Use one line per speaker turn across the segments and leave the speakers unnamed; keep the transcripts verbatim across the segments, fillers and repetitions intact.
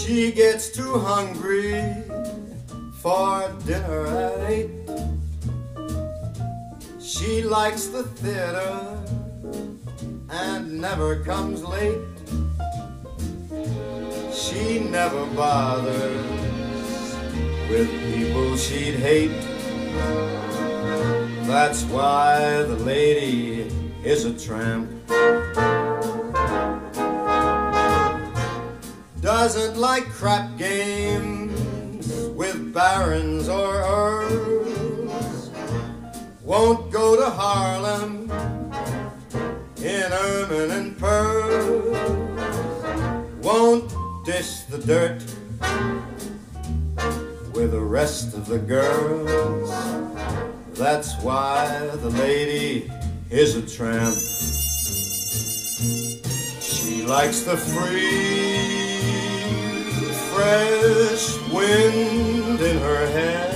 She gets too hungry for dinner at eight. She likes the theater and never comes late. She never bothers with people she'd hate. That's why the lady is a tramp. Doesn't like crap games with barons or earls. Won't go to Harlem in ermine and pearls. Won't dish the dirt with the rest of the girls. That's why the lady is a tramp. She likes the free, fresh wind in her hair,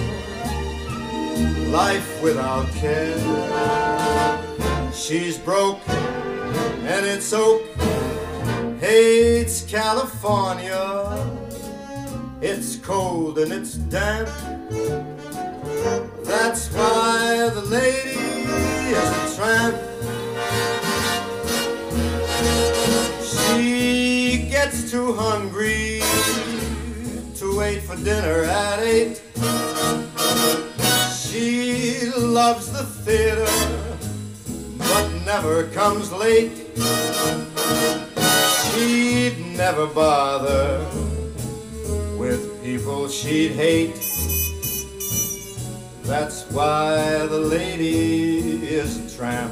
life without care. She's broke and it's oak, hates California. It's cold and it's damp. That's why the lady is a tramp. She gets too hungry to wait for dinner at eight. She loves the theater but never comes late. She'd never bother with people she'd hate. That's why the lady is a tramp.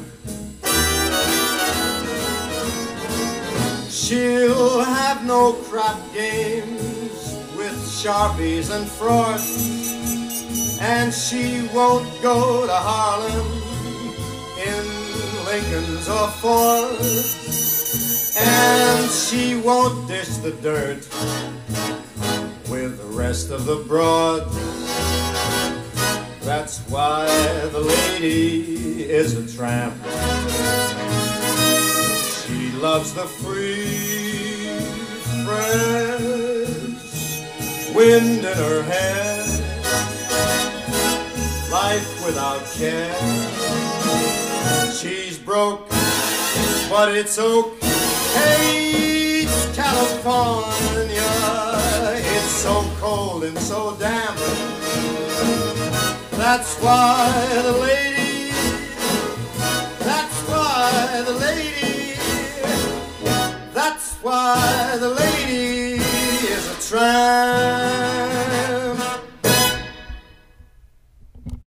She'll have no crap games with Sharpies and frauds, and she won't go to Harlem in Lincolns or Fords, and she won't dish the dirt with the rest of the broads. That's why the lady is a tramp. She loves the free, fresh wind in her hair, life without care. She's broke, but it's oak, hates California. It's so cold and so damp. That's why the lady, that's why the lady, that's why the lady is a tramp.